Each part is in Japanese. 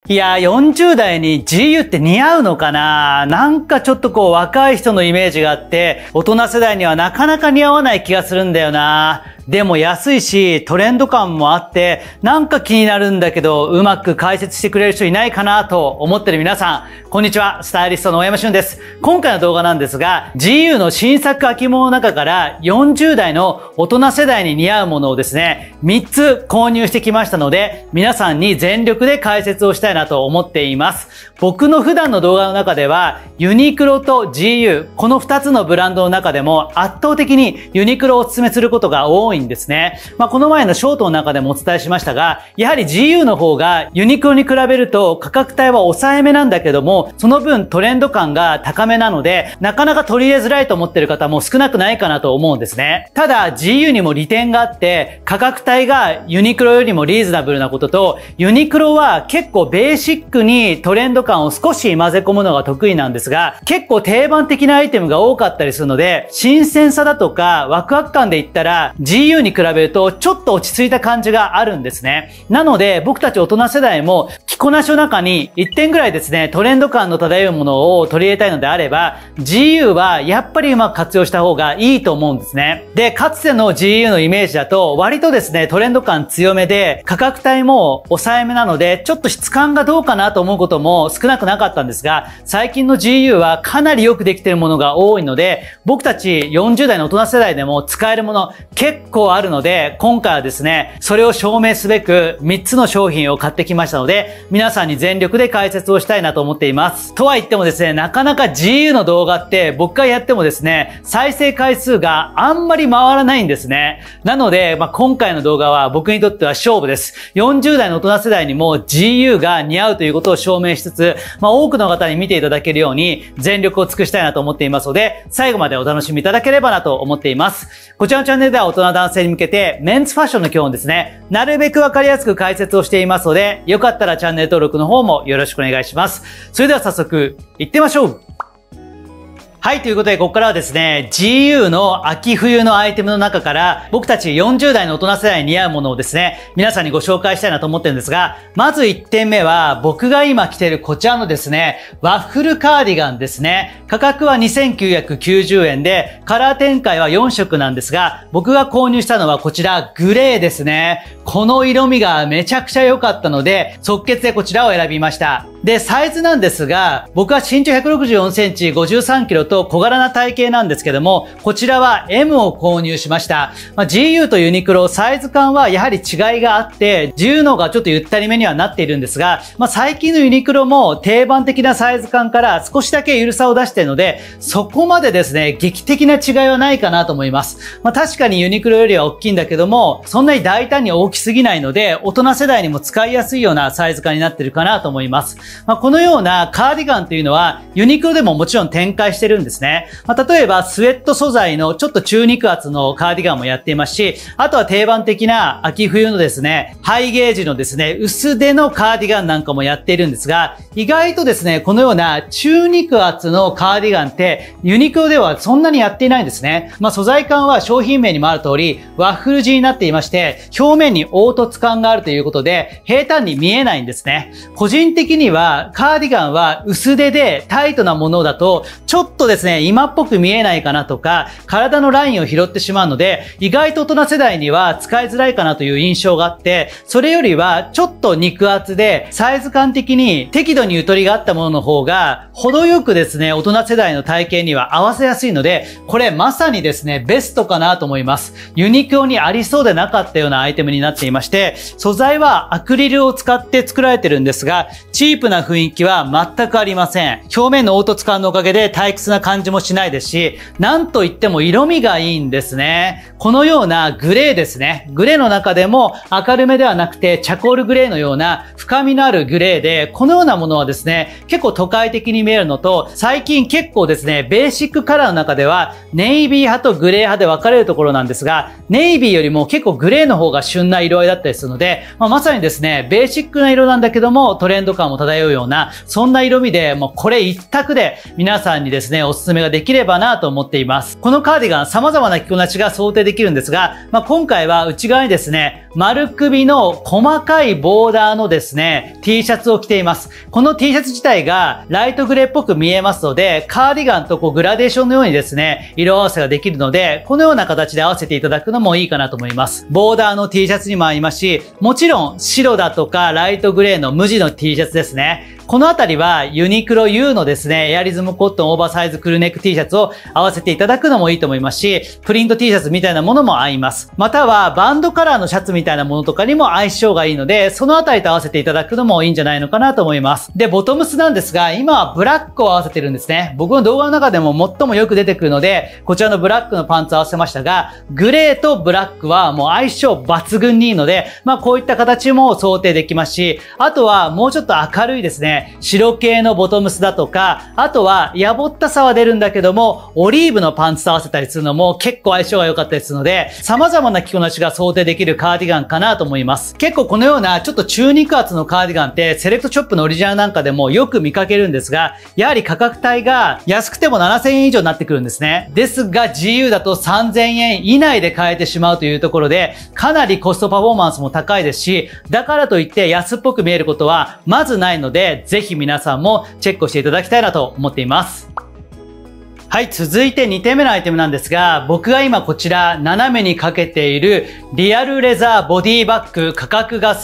いやー、40代に GU って似合うのかな？なんかちょっと若い人のイメージがあって、大人世代にはなかなか似合わない気がするんだよな。でも安いし、トレンド感もあって、なんか気になるんだけど、うまく解説してくれる人いないかなと思ってる皆さん、こんにちは。スタイリストの大山俊です。今回の動画なんですが、GU の新作秋物の中から40代の大人世代に似合うものをですね、3つ購入してきましたので、皆さんに全力で解説をしたいなと思っています。僕の普段の動画の中では、ユニクロと GU、この2つのブランドの中でも圧倒的にユニクロをお勧めすることが多いんですね。この前のショートの中でもお伝えしましたが、やはり GU の方がユニクロに比べると価格帯は抑えめなんだけども、その分トレンド感が高めなので、なかなか取り入れづらいと思っている方も少なくないかなと思うんですね。ただ GU にも利点があって、価格帯がユニクロよりもリーズナブルなことと、ユニクロは結構ベーシックにトレンド感を少し混ぜ込むのが得意なんですが、結構定番的なアイテムが多かったりするので、新鮮さだとかワクワク感で言ったら GU に比べるとちょっと落ち着いた感じがあるんですね。なので僕たち大人世代も着こなしの中に1点ぐらいですね、トレンド感の漂うものを取り入れたいのであれば、GU はやっぱりうまく活用した方がいいと思うんですね。で、かつての GU のイメージだと割とですね、トレンド感強めで価格帯も抑えめなので、ちょっと質感がどうかなと思うことも少なくなかったんですが、最近の GU はかなりよくできているものが多いので、僕たち40代の大人世代でも使えるもの結構あるので、今回はですね、それを証明すべく3つの商品を買ってきましたので、皆さんに全力で解説をしたいなと思っています。とは言ってもですね、なかなか GU の動画って僕がやってもですね、再生回数があんまり回らないんですね。なので、今回の動画は僕にとっては勝負です。40代の大人世代にも GU が似合うということを証明しつつ、多くの方に見ていただけるように全力を尽くしたいなと思っていますので、最後までお楽しみいただければなと思っています。こちらのチャンネルでは大人男性に向けてメンズファッションの基本ですね、なるべくわかりやすく解説をしていますので、よかったらチャンネル登録の方もよろしくお願いします。それでは早速行ってみましょう。はい、ということで、ここからはですね、GU の秋冬のアイテムの中から、僕たち40代の大人世代に似合うものをですね、皆さんにご紹介したいなと思ってるんですが、まず1点目は、僕が今着ているこちらのですね、ワッフルカーディガンですね。価格は2990円で、カラー展開は4色なんですが、僕が購入したのはこちら、グレーですね。この色味がめちゃくちゃ良かったので、即決でこちらを選びました。で、サイズなんですが、僕は身長164センチ、53キロと小柄な体型なんですけども、こちらは M を購入しました。GU とユニクロ、サイズ感はやはり違いがあって、GU の方がちょっとゆったりめにはなっているんですが、最近のユニクロも定番的なサイズ感から少しだけゆるさを出しているので、そこまでですね、劇的な違いはないかなと思います。確かにユニクロよりは大きいんだけども、そんなに大胆に大きすぎないので、大人世代にも使いやすいようなサイズ感になっているかなと思います。このようなカーディガンというのはユニクロでももちろん展開してるんですね。例えばスウェット素材のちょっと中肉厚のカーディガンもやっていますし、あとは定番的な秋冬のですね、ハイゲージのですね、薄手のカーディガンなんかもやっているんですが、意外とですね、このような中肉厚のカーディガンってユニクロではそんなにやっていないんですね。素材感は商品名にもある通りワッフル地になっていまして、表面に凹凸感があるということで平坦に見えないんですね。個人的にはカーディガンは薄手でタイトなものだとちょっとですね、今っぽく見えないかなとか、体のラインを拾ってしまうので、意外と大人世代には使いづらいかなという印象があって、それよりはちょっと肉厚でサイズ感的に適度にゆとりがあったものの方が程よくですね、大人世代の体型には合わせやすいので、これまさにですね、ベストかなと思います。ユニクロにありそうでなかったようなアイテムになっていまして、素材はアクリルを使って作られてるんですが、チープな雰囲気は全くありません。表面の凹凸感のおかげで退屈な感じもしないですし、なんといっても色味がいいんですね。このようなグレーですね。グレーの中でも明るめではなくてチャコールグレーのような深みのあるグレーで、このようなものはですね、結構都会的に見えるのと、最近結構ですね、ベーシックカラーの中ではネイビー派とグレー派で分かれるところなんですが、ネイビーよりも結構グレーの方が旬な色合いだったりするので、まさにですね、ベーシックな色なんだけどもトレンド感も漂漂うような、そんな色味で、もうこれ一択で皆さんにですね、おすすめができればなと思っています。このカーディガン様々な着こなしが想定できるんですが、今回は内側にですね、丸首の細かいボーダーのですね、T シャツを着ています。この T シャツ自体がライトグレーっぽく見えますので、カーディガンとグラデーションのようにですね、色合わせができるので、このような形で合わせていただくのもいいかなと思います。ボーダーの T シャツにも合いますし、もちろん白だとかライトグレーの無地の T シャツですね。このあたりはユニクロ U のですね、エアリズムコットンオーバーサイズクルーネック T シャツを合わせていただくのもいいと思いますし、プリント T シャツみたいなものも合います。またはバンドカラーのシャツみたいなものとかにも相性がいいので、そのあたりと合わせていただくのもいいんじゃないのかなと思います。で、ボトムスなんですが、今はブラックを合わせてるんですね。僕の動画の中でも最もよく出てくるので、こちらのブラックのパンツを合わせましたが、グレーとブラックはもう相性抜群にいいので、こういった形も想定できますし、あとはもうちょっと明るいですね、白系のボトムスだとか、あとはやぼったさは出るんだけども、オリーブのパンツと合わせたりするのも結構相性が良かったりするので、様々な着こなしが想定できるカーディガンかなと思います。結構このようなちょっと中肉厚のカーディガンってセレクトショップのオリジナルなんかでもよく見かけるんですが、やはり価格帯が安くても7000円以上になってくるんですね。ですが GU だと3000円以内で買えてしまうというところで、かなりコストパフォーマンスも高いですし、だからといって安っぽく見えることはまずないので、ぜひ皆さんもチェックをしていただきたいなと思っています。はい、続いて2点目のアイテムなんですが、僕が今こちら斜めにかけているリアルレザーボディバッグ、価格が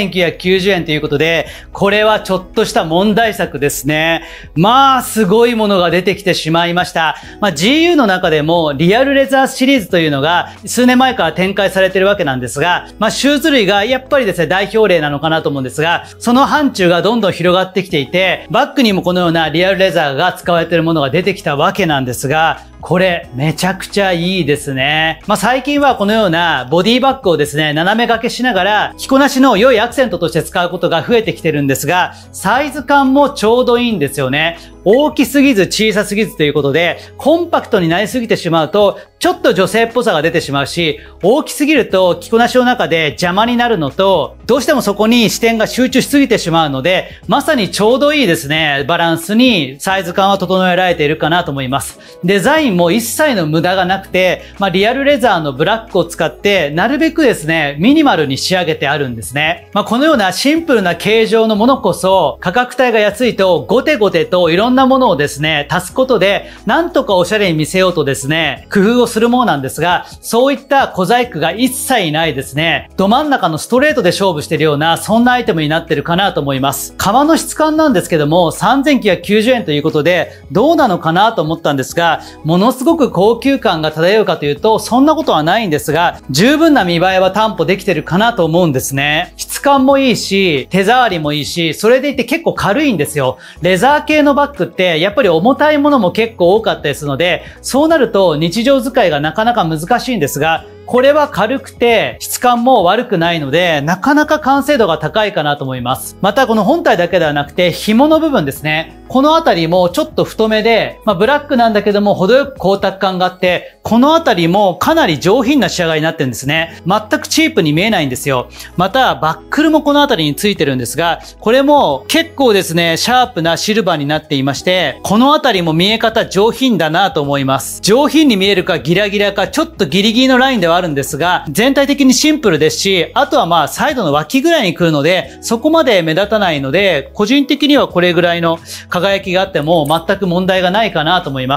3990円ということで、これはちょっとした問題作ですね。すごいものが出てきてしまいました。GU の中でもリアルレザーシリーズというのが数年前から展開されているわけなんですが、シューズ類がやっぱりですね、代表例なのかなと思うんですが、その範疇がどんどん広がってきていて、バッグにもこのようなリアルレザーが使われているものが出てきたわけなんですが、これめちゃくちゃいいですね。最近はこのようなボディバッグをですね、斜め掛けしながら着こなしの良いアクセントとして使うことが増えてきてるんですが、サイズ感もちょうどいいんですよね。大きすぎず小さすぎずということで、コンパクトになりすぎてしまうと、ちょっと女性っぽさが出てしまうし、大きすぎると着こなしの中で邪魔になるのと、どうしてもそこに視点が集中しすぎてしまうので、まさにちょうどいいですね、バランスにサイズ感は整えられているかなと思います。デザインも一切の無駄がなくて、リアルレザーのブラックを使って、なるべくですね、ミニマルに仕上げてあるんですね。このようなシンプルな形状のものこそ、価格帯が安いとゴテゴテといろんなものをですね、足すことで、なんとかおしゃれに見せようとですね、工夫をするものなんですが、そういった小細工が一切ないですね、ど真ん中のストレートで勝負しているような、そんなアイテムになってるかなと思います。革の質感なんですけども、3990円ということで、どうなのかなと思ったんですが、ものすごく高級感が漂うかというと、そんなことはないんですが、十分な見栄えは担保できてるかなと思うんですね。質感もいいし、手触りもいいし、それでいて結構軽いんですよ。レザー系のバッグって、やっぱり重たいものも結構多かったりするので、そうなると日常使いがなかなか難しいんですが、これは軽くて質感も悪くないので、なかなか完成度が高いかなと思います。またこの本体だけではなくて紐の部分ですね。このあたりもちょっと太めで、ブラックなんだけども程よく光沢感があって、このあたりもかなり上品な仕上がりになってるんですね。全くチープに見えないんですよ。またバックルもこのあたりについてるんですが、これも結構ですね、シャープなシルバーになっていまして、このあたりも見え方上品だなと思います。上品に見えるかギラギラかちょっとギリギリのラインではあるんですが、全体的にシンプルですし、あとはサイドの脇ぐらいに来るので、そこまで目立たないので、個人的にはこれぐらいの輝きがあっても全く問題がないかなと思います。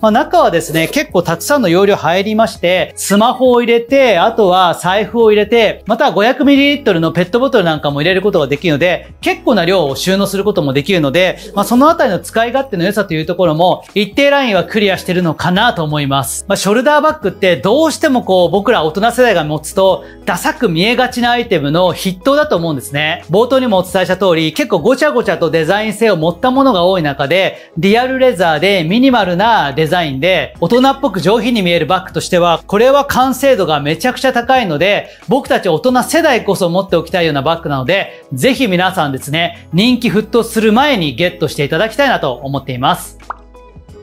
中はですね、結構たくさんの容量入りまして、スマホを入れて、あとは財布を入れて、また 500ml のペットボトルなんかも入れることができるので、結構な量を収納することもできるので、そのあたりの使い勝手の良さというところも、一定ラインはクリアしてるのかなと思います。ショルダーバッグってどうしても僕ら大人世代が持つと、ダサく見えがちなアイテムの筆頭だと思うんですね。冒頭にもお伝えした通り、結構ごちゃごちゃとデザイン性を持ったものが多い中で、リアルレザーでミニマルなデザインで、大人っぽく上品に見えるバッグとしては、これは完成度がめちゃくちゃ高いので、僕たち大人世代こそ持っておきたいようなバッグなので、ぜひ皆さんですね、人気沸騰する前にゲットしていただきたいなと思っています。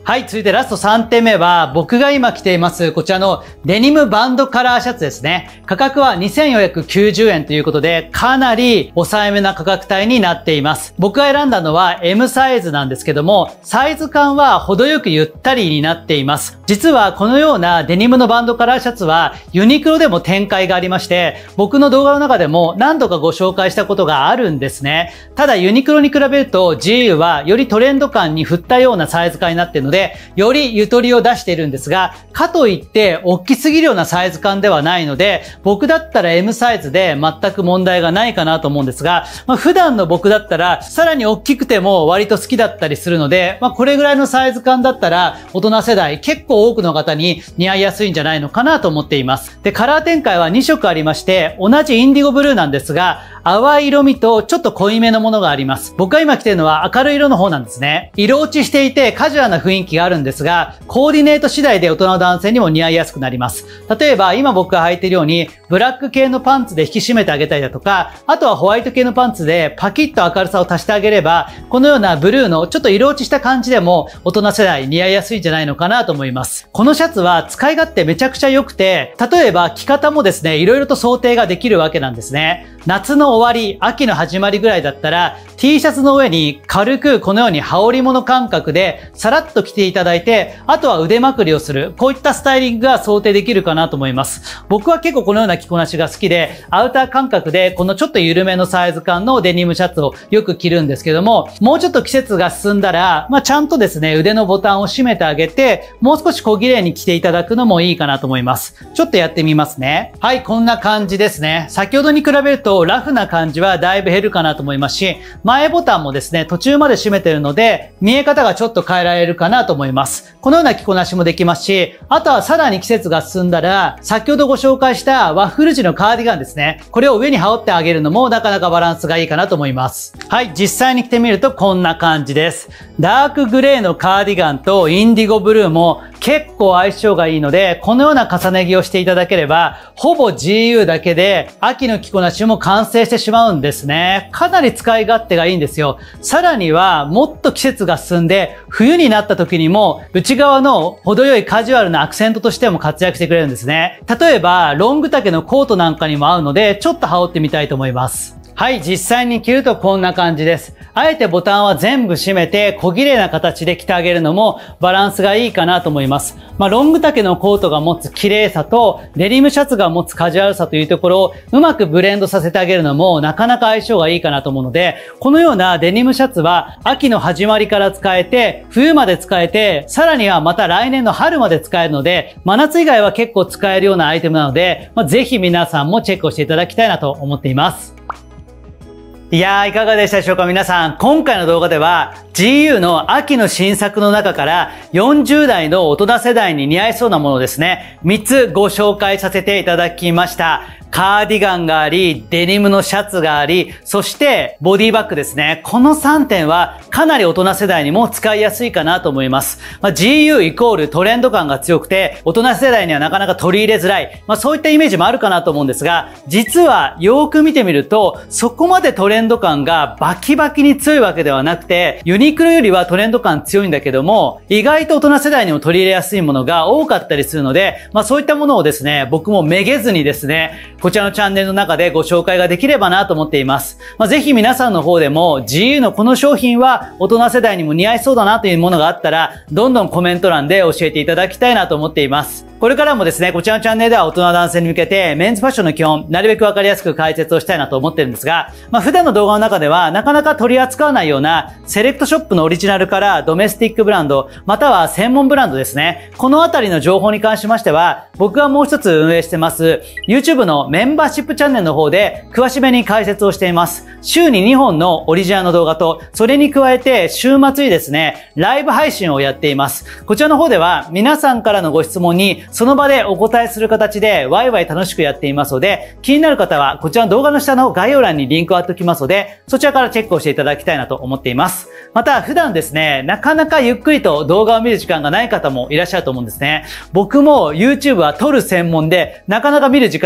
はい、続いてラスト3点目は、僕が今着ています、こちらのデニムバンドカラーシャツですね。価格は2490円ということで、かなり抑えめな価格帯になっています。僕が選んだのは M サイズなんですけども、サイズ感は程よくゆったりになっています。実はこのようなデニムのバンドカラーシャツは、ユニクロでも展開がありまして、僕の動画の中でも何度かご紹介したことがあるんですね。ただユニクロに比べると GU はよりトレンド感に振ったようなサイズ感になっているので、よりゆとりを出しているんですが、かといって大きすぎるようなサイズ感ではないので、僕だったら M サイズで全く問題がないかなと思うんですが、普段の僕だったらさらに大きくても割と好きだったりするので、これぐらいのサイズ感だったら大人世代結構多くの方に似合いやすいんじゃないのかなと思っています。で、カラー展開は2色ありまして、同じインディゴブルーなんですが、淡い色味とちょっと濃いめのものがあります。僕が今着ているのは明るい色の方なんですね。色落ちしていてカジュアルな雰囲気があるんですが、コーディネート次第で大人の男性にも似合いやすくなります。例えば今僕が履いているようにブラック系のパンツで引き締めてあげたりだとか、あとはホワイト系のパンツでパキッと明るさを足してあげれば、このようなブルーのちょっと色落ちした感じでも大人世代似合いやすいんじゃないのかなと思います。このシャツは使い勝手めちゃくちゃ良くて、例えば着方もですね、色々と想定ができるわけなんですね。夏の終わり、秋の始まりぐらいだったら T シャツの上に軽くこのように羽織物感覚でさらっと着ていただいて、あとは腕まくりをする、こういったスタイリングが想定できるかなと思います。僕は結構このような着こなしが好きで、アウター感覚でこのちょっと緩めのサイズ感のデニムシャツをよく着るんですけども、もうちょっと季節が進んだら、ちゃんとですね、腕のボタンを閉めてあげて、もう少し小綺麗に着ていただくのもいいかなと思います。ちょっとやってみますね。はい、こんな感じですね。先ほどに比べるとラフな感じはだいぶ減るかなと思いますし、前ボタンもですね、途中まで閉めてるので、見え方がちょっと変えられるかなと思います。このような着こなしもできますし、あとはさらに季節が進んだら、先ほどご紹介したワッフル地のカーディガンですね。これを上に羽織ってあげるのもなかなかバランスがいいかなと思います。はい、実際に着てみるとこんな感じです。ダークグレーのカーディガンとインディゴブルーも結構相性がいいので、このような重ね着をしていただければ、ほぼ GU だけで秋の着こなしも完成してしまうんですね。かなり使い勝手がいいんですよ。さらにはもっと季節が進んで冬になった時にも内側の程よいカジュアルなアクセントとしても活躍してくれるんですね。例えばロング丈のコートなんかにも合うので、ちょっと羽織ってみたいと思います。はい、実際に着るとこんな感じです。あえてボタンは全部閉めて小綺麗な形で着てあげるのもバランスがいいかなと思います。ロング丈のコートが持つ綺麗さとデニムシャツが持つカジュアルさというところをうまくブレンドさせてあげるのもなかなか相性がいいかなと思うので、このようなデニムシャツは秋の始まりから使えて、冬まで使えて、さらにはまた来年の春まで使えるので、真夏以外は結構使えるようなアイテムなので、ぜひ皆さんもチェックをしていただきたいなと思っています。いやー、いかがでしたでしょうか皆さん。今回の動画では GU の秋の新作の中から40代の大人世代に似合いそうなものをですね、3つご紹介させていただきました。カーディガンがあり、デニムのシャツがあり、そしてボディバッグですね。この3点はかなり大人世代にも使いやすいかなと思います。GU イコールトレンド感が強くて、大人世代にはなかなか取り入れづらい。そういったイメージもあるかなと思うんですが、実はよーく見てみると、そこまでトレンド感がバキバキに強いわけではなくて、ユニクロよりはトレンド感強いんだけども、意外と大人世代にも取り入れやすいものが多かったりするので、そういったものをですね、僕もめげずにですね、こちらのチャンネルの中でご紹介ができればなと思っています。ぜひ皆さんの方でも GU のこの商品は大人世代にも似合いそうだなというものがあったら、どんどんコメント欄で教えていただきたいなと思っています。これからもですね、こちらのチャンネルでは大人男性に向けてメンズファッションの基本、なるべくわかりやすく解説をしたいなと思ってるんですが、普段の動画の中ではなかなか取り扱わないようなセレクトショップのオリジナルからドメスティックブランド、または専門ブランドですね。このあたりの情報に関しましては、僕がもう一つ運営してます YouTube のメンバーシップチャンネルの方で詳しめに解説をしています。週に2本のオリジナルの動画と、それに加えて週末にですね、ライブ配信をやっています。こちらの方では皆さんからのご質問にその場でお答えする形でワイワイ楽しくやっていますので、気になる方はこちらの動画の下の概要欄にリンクを貼っておきますので、そちらからチェックをしていただきたいなと思っています。また普段ですね、なかなかゆっくりと動画を見る時間がない方もいらっしゃると思うんですね。僕も YouTube は撮る専門でなかなか見る時間がないわけ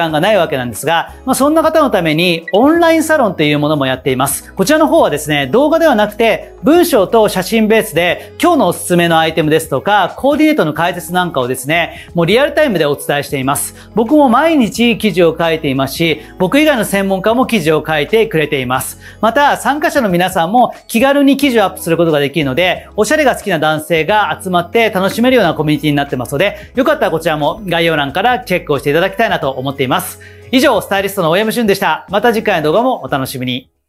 けなんですが、そんな方のためにオンラインサロンというものもやっています。こちらの方はですね、動画ではなくて文章と写真ベースで今日のおすすめのアイテムですとか、コーディネートの解説なんかをですね、もうリアルタイムでお伝えしています。僕も毎日記事を書いていますし、僕以外の専門家も記事を書いてくれています。また、参加者の皆さんも気軽に記事をアップすることができるので、おしゃれが好きな男性が集まって楽しめるようなコミュニティになってますので、よかったらこちらも概要欄からチェックをしていただきたいなと思っています。以上、スタイリストの大山俊でした。また次回の動画もお楽しみに。